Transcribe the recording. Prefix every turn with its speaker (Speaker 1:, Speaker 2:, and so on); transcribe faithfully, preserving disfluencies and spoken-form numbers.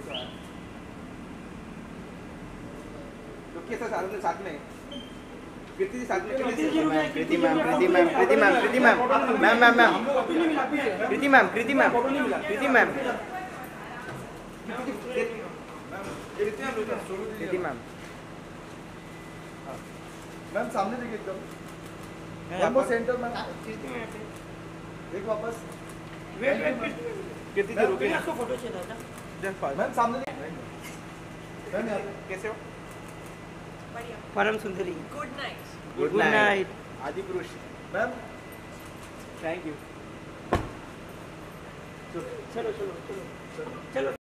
Speaker 1: साथ में कृति जी साथ में
Speaker 2: Kriti ma'am Kriti ma'am Kriti ma'am Kriti ma'am ma'am ma'am ma'am Kriti ma'am Kriti ma'am Kriti ma'am Kriti ma'am
Speaker 3: ma'am सामने देखिए एकदम वन सेंटर मैम एक वापस
Speaker 1: वेट वेट कृति जी रुकिए
Speaker 4: आपको फोटो चाहिए था
Speaker 3: मैम सामने देखिए मैम यहाँ पे
Speaker 1: कैसे हो
Speaker 4: बढ़िया
Speaker 2: परम सुंदरी
Speaker 4: गुड नाइट
Speaker 2: गुड नाइट
Speaker 1: आदि पुरुष
Speaker 3: मैम
Speaker 1: थैंक यू
Speaker 4: चलो चलो चलो चलो